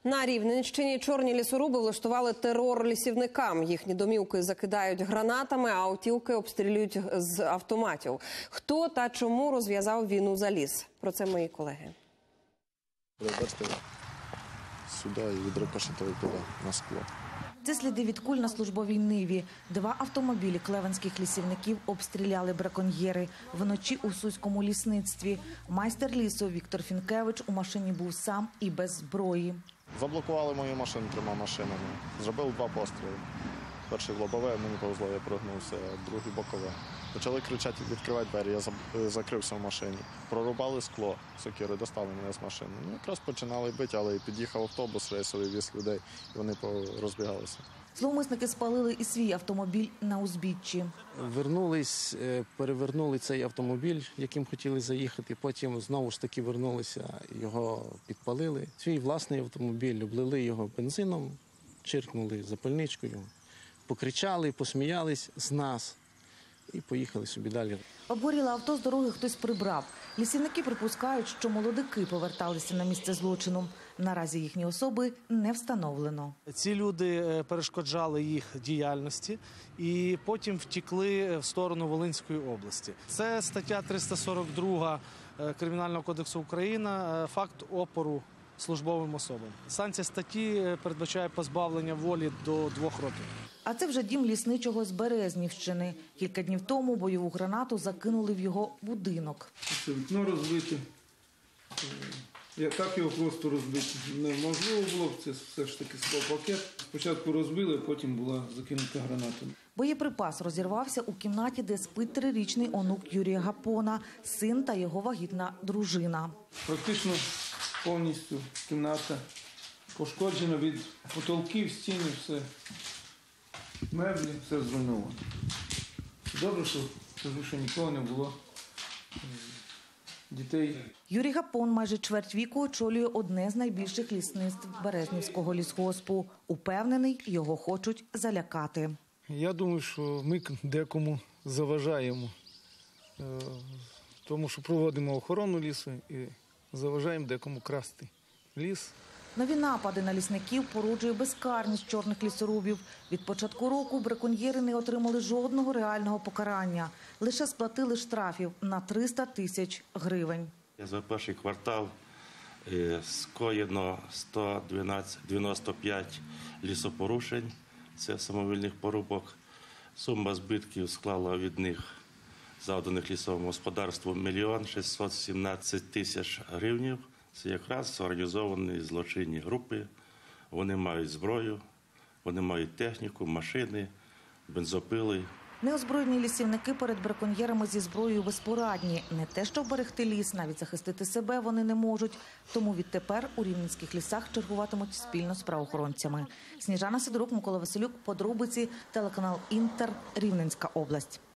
На Рівненщині чорні лісоруби влаштували терор лісівникам. Їхні домівки закидають гранатами, а автівки обстрілюють з автоматів. Хто та чому розв'язав війну за ліс? Про це мої колеги. Бачите, сюди і відрикошетили туди, на скло. Це сліди від куль на службовій ниві. 2 автомобілі клевенських лісівників обстріляли браконьєри вночі у Суському лісництві. Майстер лісу Віктор Фінкевич у машині був сам і без зброї. Заблокували мою машину 3 машинами. Зробили 2 постріли. Перший в лобове, мені повезло, я прогнувся, а другий бокове. Почали кричати, відкривати двері, я закрився в машині. Прорубали скло, сокири, достали мене з машини. Якраз починали бити, але під'їхав автобус рейсовий, віз людей, і вони розбігалися. Зловмисники спалили і свій автомобіль на узбіччі. Вернулись, перевернули цей автомобіль, яким хотіли заїхати, потім знову ж таки вернулися, його підпалили. Свій власний автомобіль, облили його бензином, чиркнули запальничкою, покричали, посміялись з нас і поїхали собі далі. Обгоріле авто з дороги хтось прибрав. Лісівники припускають, що молодики поверталися на місце злочину. Наразі їхні особи не встановлено. Ці люди перешкоджали їх діяльності і потім втекли в сторону Волинської області. Це стаття 342 Кримінального кодексу України «Факт опору службовим особам». Санкція статті передбачає позбавлення волі до 2 років. А це вже дім лісничого з Березнівщини. Кілька днів тому бойову гранату закинули в його будинок. Це вікно розбите. Так його просто розбити неможливо було, це все ж таки склопакет. Спочатку розбили, потім була закинута граната. Боєприпас розірвався у кімнаті, де спить 3-річний онук Юрія Гапона, син та його вагітна дружина. Практично повністю кімната пошкоджена від потолків, стіни, все. Меблі, все зруйновано. Добре, що нікого не було дітей. Юрій Гапон майже чверть віку очолює одне з найбільших лісництв Березнівського лісгоспу. Упевнений, його хочуть залякати. Я думаю, що ми декому заважаємо, тому що проводимо охорону лісу і заважаємо декому красти ліс. Нові напади на лісників породжує безкарність чорних лісорубів. Від початку року браконьєри не отримали жодного реального покарання. Лише сплатили штрафів на 300 тисяч гривень. За перший квартал скоєно 195 лісопорушень, це самовільних порубок. Сума збитків склала від них, завданих лісовому господарству, 1 617 тисяч гривень. Це якраз організовані злочинні групи. Вони мають зброю, вони мають техніку, машини, бензопили. Неозброєні лісівники перед браконьєрами зі зброєю безпорадні. Не те, що вберегти ліс, навіть захистити себе вони не можуть. Тому відтепер у рівненських лісах чергуватимуть спільно з правоохоронцями. Сніжана Сидорук, Микола Василюк, подробиці, телеканал «Інтер», Рівненська область.